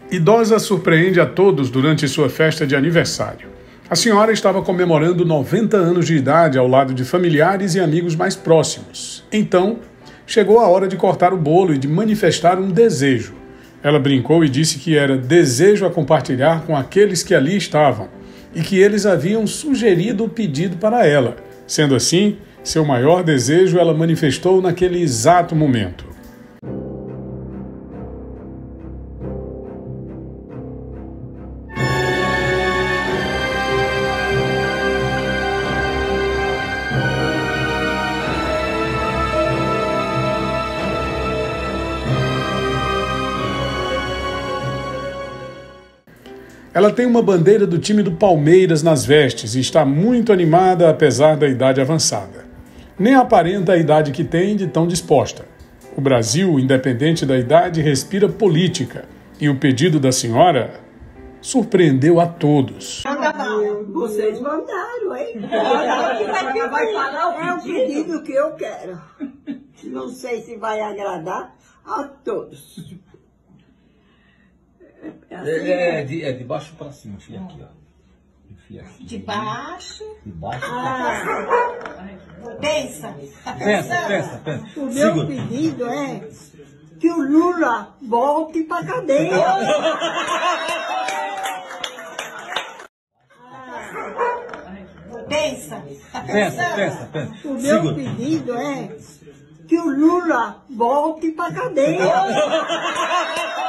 Idosa surpreende a todos durante sua festa de aniversário. A senhora estava comemorando 90 anos de idade ao lado de familiares e amigos mais próximos. Então, chegou a hora de cortar o bolo e de manifestar um desejo. Ela brincou e disse que era desejo a compartilhar com aqueles que ali estavam e que eles haviam sugerido o pedido para ela. Sendo assim, seu maior desejo ela manifestou naquele exato momento. Ela tem uma bandeira do time do Palmeiras nas vestes e está muito animada apesar da idade avançada. Nem aparenta a idade que tem de tão disposta. O Brasil, independente da idade, respira política e o pedido da senhora surpreendeu a todos. Vocês mandaram, hein? É o pedido que eu quero. Não sei se vai agradar a todos. É de baixo para cima, enfia aqui, ó. Enfia aqui. De baixo. De baixo para cima. Pensa. Pensa. O meu pedido é que o Lula volte para a cadeia. Pensa. O meu pedido é que o Lula volte para a cadeia.